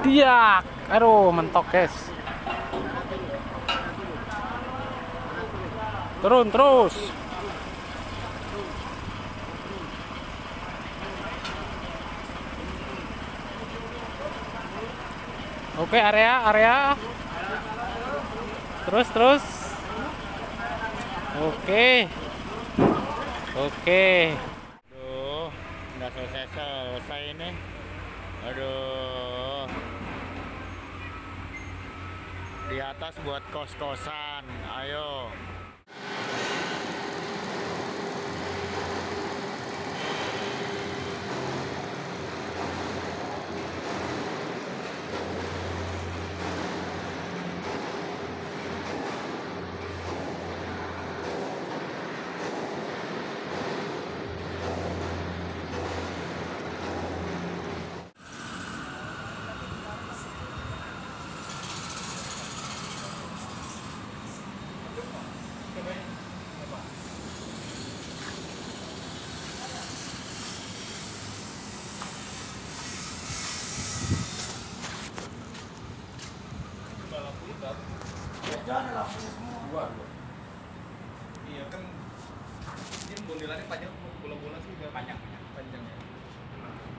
Iya, aduh mentok guys. Turun terus. Oke, area. Terus. Oke. Aduh, nggak selesai ini. Aduh. Di atas buat kos-kosan. Ayo. Jangan lampunya semua. Dua. Iya kan, ini bondelannya panjang, bola-bola sih udah panjang ya.